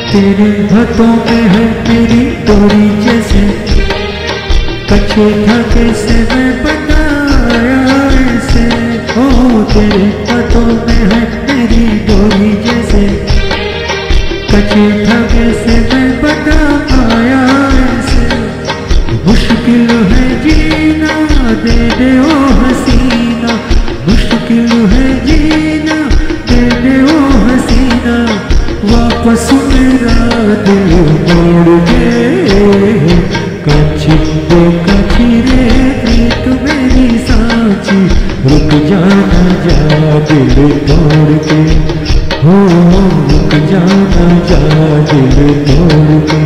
तेरे हाथों में है मेरी डोरी जैसे, कच्चे धागे से मैं बनाया ऐसे। ओ तेरे हाथों में है मेरी डोरी जैसे, कच्चे धागे से मैं बनाया ऐसे। मुश्किल है जीना दे दे ओ हसीना, मुश्किल है जीना दे दे ओ हसीना। वापस मेरा दिल मोड़ दे, काची दे काची रे प्रीत मेरी साची। रुक जाना जा दिल तोड़ के, हो रुक जाना जा दिल तोड़ के।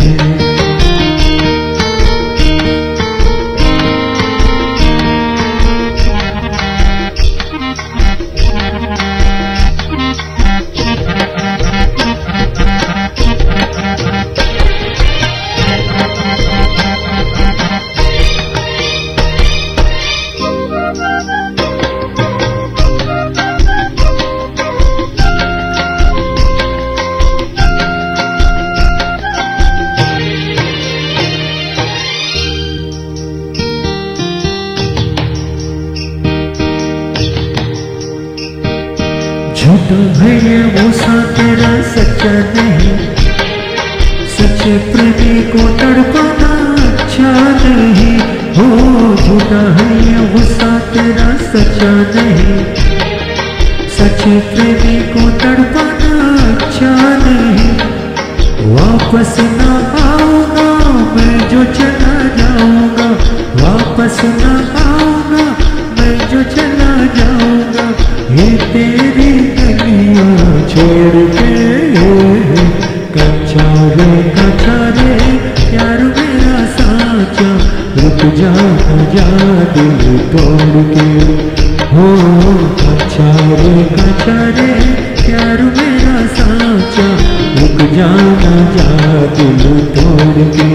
झूठा है ये वो सा तेरा सच्चा नहीं, सच्चे प्रेमी को तड़पाना अच्छा नहीं। हो झूठा है ये वो सा तेरा सच्चा नहीं, सच्चे प्रेमी को तड़पाना अच्छा नहीं। वापस ना आऊंगा मैं जो चला जाऊंगा, वापस ना आऊंगा मैं जो चला जाऊंगा। ये तेरी गलियां छोड़ के, कच्चा रे प्यार मेरा साचा। रुक जाना जा दिल तोड़ के, हो कच्चा रे प्यार मेरा साचा। रुक जाना जा दिल तोड़ के,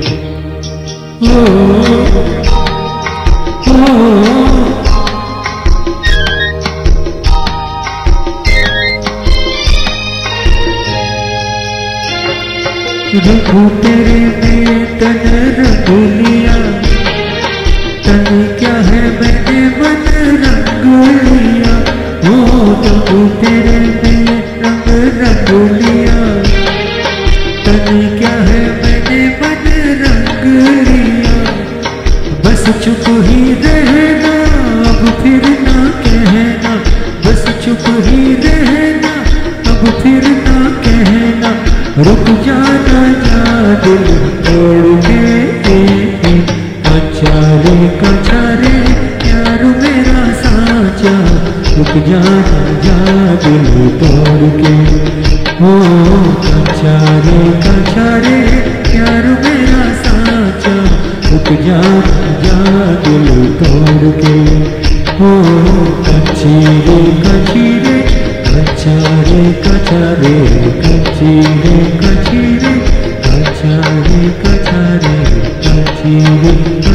देखो तेरे में तन रंग लिया, तन क्या है मैंने मन रंग लिया। ओ देखो तेरे में रंग लिया, तन क्या है मैंने मन रंग लिया। बस चुप ही रहना अब फिर ना कहना, बस चुप ही रहना अब फिर ना कहना। रुक जाना जा दिल तोड़ के, कच्चा रे प्यार मेरा साचा। रुक जाना जा दिल तोड़ के, हो कच्चा रे प्यार मेरा साचा। रुक जाना जा दिल तोड़ के, हो कच्ची रे कच्चा रे कच्ची रे कच्चा रे कच्चा रे कच्ची रे।